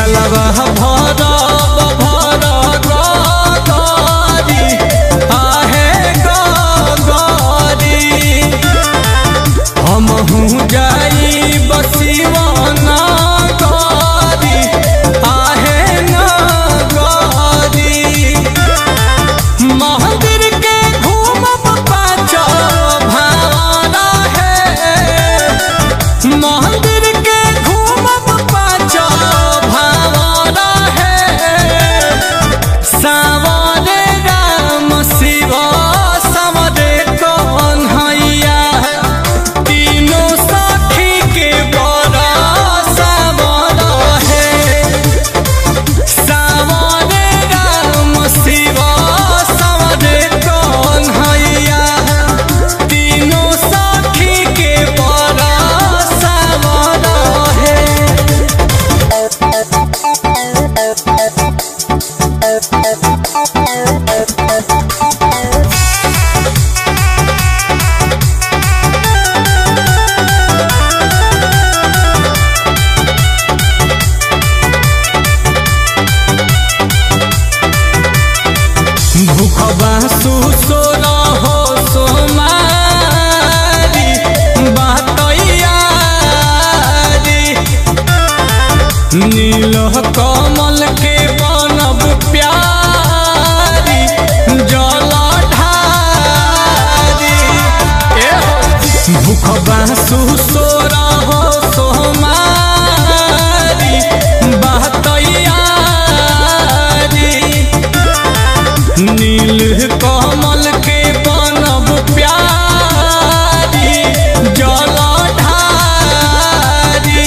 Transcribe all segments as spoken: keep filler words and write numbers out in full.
जलवा भरब भर गगरी आहे गगरी हमहू जाई बसिवना गरी आहे नगरी मंदिर के घूमब पाँच भावना है मंदिर के घूमब पाँच भावना है सावरे राम शिव समरे कन्हैया तीनों सखी के बड़ा सावरा है सावरे राम शिव समरे कन्हैया तीनों सखी के बड़ा सावरा है। भूखबा सुसोर हो सोमारी बतैयारी नील कमल के बनब प्यारी जलधारी भूखबा सुसोर हो सोमारी बतैयारी नील कमल के बनब प्यारी जलधारी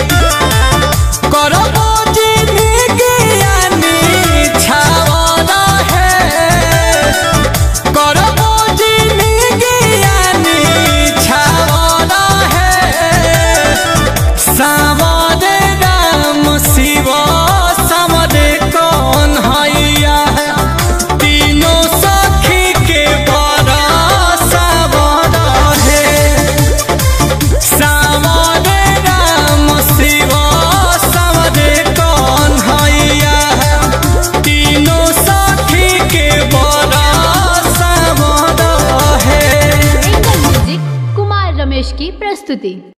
करबो जिनगियानी छावना है करबो जिनगियानी छावना है सावरे राम शिव समरे कन्हैया तीनों सखी के बड़ा सावरा है सावरे राम शिव समरे कन्हैया तीनों सखी के बड़ा सावरा है। एंगल म्यूजिक कुमार रमेश की प्रस्तुति।